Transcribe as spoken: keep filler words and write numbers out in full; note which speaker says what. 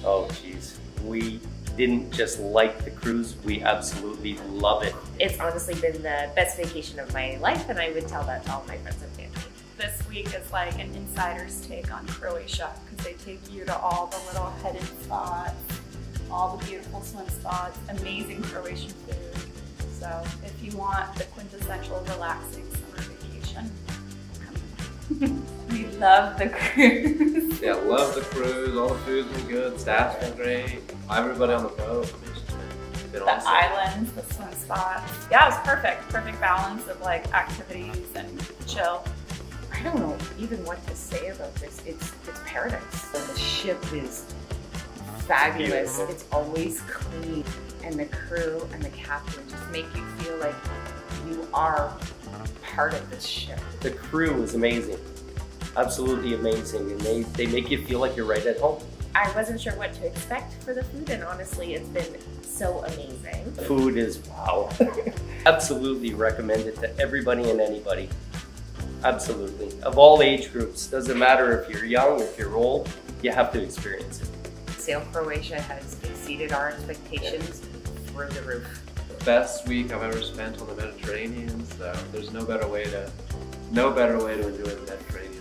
Speaker 1: Oh geez, we didn't just like the cruise, we absolutely love it.
Speaker 2: It's honestly been the best vacation of my life, and I would tell that to all my friends and family.
Speaker 3: This week is like an insider's take on Croatia, because they take you to all the little hidden spots, all the beautiful swim spots, amazing Croatian food. So if you want the quintessential relaxing summer vacation, come. We love the cruise.
Speaker 4: Yeah, love the cruise. All the food's been good. Staff's been great. Everybody on the boat. I mean, it's just been, been
Speaker 3: The
Speaker 4: awesome.
Speaker 3: islands, the swim spots. Yeah, it was perfect. Perfect balance of like activities and chill.
Speaker 2: I don't know even what to say about this. It's it's paradise. The ship is fabulous.
Speaker 1: Beautiful.
Speaker 2: It's always clean, and the crew and the captain just make you feel like you are part of this ship.
Speaker 1: The crew is amazing, absolutely amazing, and they, they make you feel like you're right at home.
Speaker 2: I wasn't sure what to expect for the food, and honestly, it's been so amazing.
Speaker 1: Food is wow. Absolutely recommend it to everybody and anybody. Absolutely. Of all age groups, doesn't matter if you're young, if you're old, you have to experience it.
Speaker 2: Sail Croatia has exceeded our expectations through the roof.
Speaker 4: The best week I've ever spent on the Mediterranean, so there's no better way to no better way to enjoy the Mediterranean.